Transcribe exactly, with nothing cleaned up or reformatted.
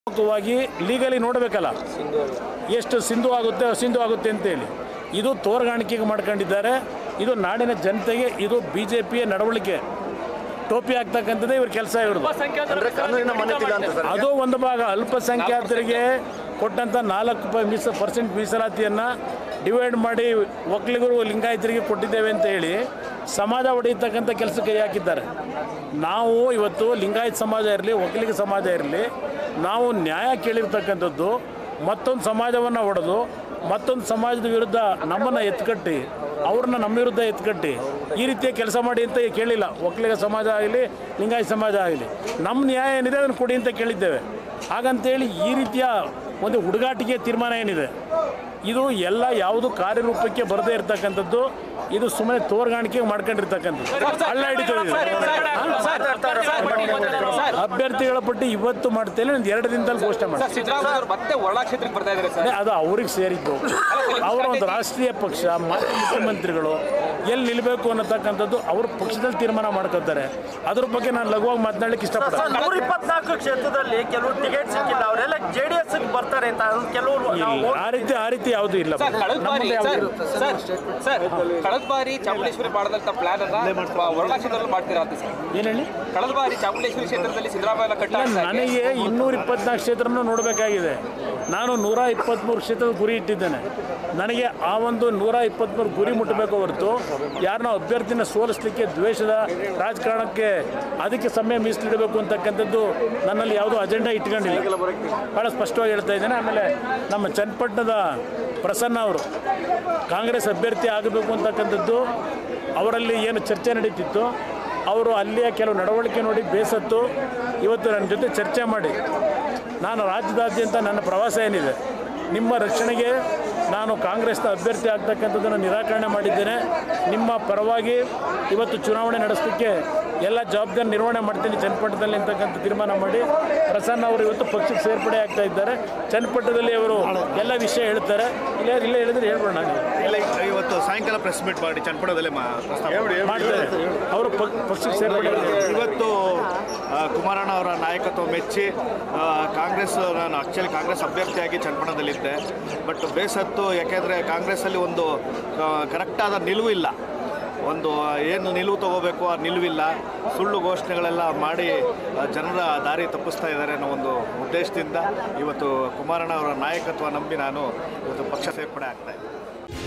ಮುಕ್ತವಾಗಿ ಲೀಗಲಿ ನೋಡಬೇಕಲ್ಲ ಎಷ್ಟು ಸಿಂಧು ಆಗುತ್ತೆ ಅಸಿಂಧು ಆಗುತ್ತೆ ಅಂತೇಳಿ ಇದು ತೋರ್ಗಾಣಿಕೆಗೆ ಮಾಡ್ಕೊಂಡಿದ್ದಾರೆ. ಇದು ನಾಡಿನ ಜನತೆಗೆ ಇದು ಬಿ ಜೆ ಪಿಯ ನಡವಳಿಕೆ ಟೋಪಿ ಆಗ್ತಕ್ಕಂಥದ್ದೇ ಇವ್ರ ಕೆಲಸ ಇವ್ರದ್ದು. ಅದು ಒಂದು ಭಾಗ ಅಲ್ಪಸಂಖ್ಯಾತರಿಗೆ ಕೊಟ್ಟಂಥ ನಾಲ್ಕು ಮೀಸ ಪರ್ಸೆಂಟ್ ಮೀಸಲಾತಿಯನ್ನು ಡಿವೈಡ್ ಮಾಡಿ ಒಕ್ಕಲಿಗರು ಲಿಂಗಾಯತರಿಗೆ ಕೊಟ್ಟಿದ್ದೇವೆ ಅಂತ ಹೇಳಿ ಸಮಾಜ ಹೊಡೆಯತಕ್ಕಂಥ ಕೆಲಸಕ್ಕೆ ಹಾಕಿದ್ದಾರೆ. ನಾವು ಇವತ್ತು ಲಿಂಗಾಯತ ಸಮಾಜ ಇರಲಿ ಒಕ್ಕಲಿಗ ಸಮಾಜ ಇರಲಿ ನಾವು ನ್ಯಾಯ ಕೇಳಿರ್ತಕ್ಕಂಥದ್ದು ಮತ್ತೊಂದು ಸಮಾಜವನ್ನು ಹೊಡೆದು ಮತ್ತೊಂದು ಸಮಾಜದ ವಿರುದ್ಧ ನಮ್ಮನ್ನು ಎತ್ಕಟ್ಟಿ ಅವ್ರನ್ನ ನಮ್ಮ ವಿರುದ್ಧ ಎತ್ಕಟ್ಟಿ ಈ ರೀತಿಯ ಕೆಲಸ ಮಾಡಿ ಅಂತ ಕೇಳಿಲ್ಲ. ಒಕ್ಕಲಿಗ ಸಮಾಜ ಆಗಲಿ ಲಿಂಗಾಯತ ಸಮಾಜ ಆಗಲಿ ನಮ್ಮ ನ್ಯಾಯ ಏನಿದೆ ಅದನ್ನು ಕೊಡಿ ಅಂತ ಕೇಳಿದ್ದೇವೆ. ಹಾಗಂತೇಳಿ ಈ ರೀತಿಯ ಒಂದು ಹುಡುಗಾಟಿಕೆ ತೀರ್ಮಾನ ಏನಿದೆ ಇದು ಎಲ್ಲ ಯಾವುದು ಕಾರ್ಯರೂಪಕ್ಕೆ ಬರದೇ ಇರತಕ್ಕಂಥದ್ದು. ಇದು ಸುಮ್ಮನೆ ತೋರ್ಗಾಣಿಕೆ ಮಾಡ್ಕೊಂಡಿರ್ತಕ್ಕಂಥದ್ದು. ಹಳ್ಳ ಹಿಡಿತದೆ. ಅಭ್ಯರ್ಥಿಗಳ ಪಟ್ಟಿ ಇವತ್ತು ಮಾಡ್ತೇನೆ ಒಂದು ಎರಡು ದಿನದಲ್ಲಿ ಘೋಷಣೆ ಮಾಡ್ತಾರೆ. ಅದು ಅವ್ರಿಗೆ ಸೇರಿದ್ದು. ಅವರ ಒಂದು ರಾಷ್ಟ್ರೀಯ ಪಕ್ಷ ಮುಖ್ಯಮಂತ್ರಿಗಳು ಎಲ್ಲಿ ನಿಲ್ಲಬೇಕು ಅನ್ನತಕ್ಕಂಥದ್ದು ಅವ್ರ ಪಕ್ಷದಲ್ಲಿ ತೀರ್ಮಾನ ಮಾಡ್ಕೊತಾರೆ. ಅದ್ರ ಬಗ್ಗೆ ನಾನು ಲಘುವಾಗಿ ಮಾತನಾಡಲಿಕ್ಕೆ ಇಷ್ಟಪಡ್ತೀನಿ. ನೂರ ಇಪ್ಪತ್ನಾಲ್ಕು ಕ್ಷೇತ್ರದಲ್ಲಿ ಕೆಲವು ಟಿಕೆಟ್ ಸಿಕ್ಕಿಲ್ಲ, ಅವರೆಲ್ಲ ಜೆ ಡಿ ಎಸ್ ಬರ್ತಾರೆ ಅಂತ ಕೆಲವರು ಆ ರೀತಿ ಆ ರೀತಿ ಯಾವುದೂ ಇಲ್ಲ. ಕಳೆದ ಬಾರಿ ಚಾಮುಂಡೇಶ್ವರಿ ಮಾಡಿದಂತ ಪ್ಲಾನ್ ಅನ್ನ ವರುಣಾ ಕ್ಷೇತ್ರದಲ್ಲಿ ಮಾಡ್ತೀರಾ ಅಂತ ಸರ್? ಏನು ಹೇಳಿ? ಕಳೆದ ಬಾರಿ ಚಾಮುಂಡೇಶ್ವರಿ ಕ್ಷೇತ್ರದಲ್ಲಿ ಸಿದ್ದರಾಮಯ್ಯ ಕಟ್ಟ ನನಗೆ ಇನ್ನೂರ ಇಪ್ಪತ್ನಾಲ್ಕು ಕ್ಷೇತ್ರನೂ ನೋಡಬೇಕಾಗಿದೆ. ನಾನು ನೂರ ಇಪ್ಪತ್ತ್ಮೂರು ಕ್ಷೇತ್ರದ ಗುರಿ ಇಟ್ಟಿದ್ದೇನೆ. ನನಗೆ ಆ ಒಂದು ನೂರ ಇಪ್ಪತ್ತ್ಮೂರು ಗುರಿ ಮುಟ್ಟಬೇಕು ಹೊರತು ಯಾರನ್ನ ಅಭ್ಯರ್ಥಿನ ಸೋಲಿಸಲಿಕ್ಕೆ ದ್ವೇಷದ ರಾಜಕಾರಣಕ್ಕೆ ಅದಕ್ಕೆ ಸಮಯ ಮೀಸಲಿಡಬೇಕು ಅಂತಕ್ಕಂಥದ್ದು ನನ್ನಲ್ಲಿ ಯಾವುದೋ ಅಜೆಂಡಾ ಇಟ್ಕೊಂಡಿಲ್ಲ. ಭಾಳ ಸ್ಪಷ್ಟವಾಗಿ ಹೇಳ್ತಾ ಇದ್ದೇನೆ. ಆಮೇಲೆ ನಮ್ಮ ಚನ್ನಪಟ್ಟಣದ ಪ್ರಸನ್ನ ಅವರು ಕಾಂಗ್ರೆಸ್ ಅಭ್ಯರ್ಥಿ ಆಗಬೇಕು ಅಂತಕ್ಕಂಥದ್ದು ಅವರಲ್ಲಿ ಏನು ಚರ್ಚೆ ನಡೀತಿತ್ತು ಅವರು ಅಲ್ಲಿಯ ಕೆಲವು ನಡವಳಿಕೆ ನೋಡಿ ಬೇಸತ್ತು ಇವತ್ತು ನನ್ನ ಜೊತೆ ಚರ್ಚೆ ಮಾಡಿ ನಾನು ರಾಜ್ಯದಾದ್ಯಂತ ನನ್ನ ಪ್ರವಾಸ ಏನಿದೆ ನಿಮ್ಮ ರಕ್ಷಣೆಗೆ ನಾನು ಕಾಂಗ್ರೆಸ್ನ ಅಭ್ಯರ್ಥಿ ಆಗ್ತಕ್ಕಂಥದ್ದನ್ನು ನಿರಾಕರಣೆ ಮಾಡಿದ್ದೇನೆ. ನಿಮ್ಮ ಪರವಾಗಿ ಇವತ್ತು ಚುನಾವಣೆ ನಡೆಸಲಿಕ್ಕೆ ಎಲ್ಲ ಜವಾಬ್ದಾರಿ ನಿರ್ವಹಣೆ ಮಾಡ್ತೀನಿ ಚನ್ನಪಟ್ಟಣದಲ್ಲಿ ಅಂತಕ್ಕಂಥ ತೀರ್ಮಾನ ಮಾಡಿ ಪ್ರಸನ್ನ ಅವರು ಇವತ್ತು ಪಕ್ಷಕ್ಕೆ ಸೇರ್ಪಡೆ ಆಗ್ತಾ ಇದ್ದಾರೆ. ಚನ್ನಪಟ್ಟಣದಲ್ಲಿ ಅವರು ಎಲ್ಲ ವಿಷಯ ಹೇಳ್ತಾರೆ. ಇಲ್ಲ ಇಲ್ಲ ಹೇಳಿದ್ರೆ ಹೇಳ್ಬೋಣ. ಇಲ್ಲ ಇವತ್ತು ಸಾಯಂಕಾಲ ಪ್ರೆಸ್ ಮೀಟ್ ಮಾಡಿ ಚನ್ನಪಟ್ಟಣದಲ್ಲೇ ಮಾಡ್ತಾರೆ ಅವರು ಪಕ್ಷಕ್ಕೆ ಸೇರ್ಪಡೆ. ಇವತ್ತು ಕುಮಾರಣ್ಣ ಅವರ ನಾಯಕತ್ವ ಮೆಚ್ಚಿ ಕಾಂಗ್ರೆಸ್ ನಾನು ಆಕ್ಚುಲಿ ಕಾಂಗ್ರೆಸ್ ಅಭ್ಯರ್ಥಿಯಾಗಿ ಚನ್ನಪಟ್ಟಣದಲ್ಲಿದ್ದೆ. ಬಟ್ ಬೇಸತ್ತು ಯಾಕೆಂದರೆ ಕಾಂಗ್ರೆಸ್ಸಲ್ಲಿ ಒಂದು ಕರೆಕ್ಟಾದ ನಿಲುವು ಇಲ್ಲ. ಒಂದು ಏನು ನಿಲುವು ತಗೋಬೇಕು ಆ ನಿಲುವಿಲ್ಲ. ಸುಳ್ಳು ಘೋಷಣೆಗಳೆಲ್ಲ ಮಾಡಿ ಜನರ ದಾರಿ ತಪ್ಪಿಸ್ತಾ ಇದ್ದಾರೆ ಅನ್ನೋ ಒಂದು ಉದ್ದೇಶದಿಂದ ಇವತ್ತು ಕುಮಾರಣ್ಣ ಅವರ ನಾಯಕತ್ವ ನಂಬಿ ನಾನು ಇವತ್ತು ಪಕ್ಷ ಸೇರ್ಪಡೆ ಆಗ್ತಾಯಿದ್ದೆ.